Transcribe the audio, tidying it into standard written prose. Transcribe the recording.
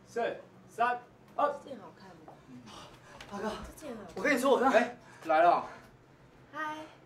4、3、2。 这件好看吗？ 大哥， 这件好看。 我跟你说，我刚才来了。 嗨，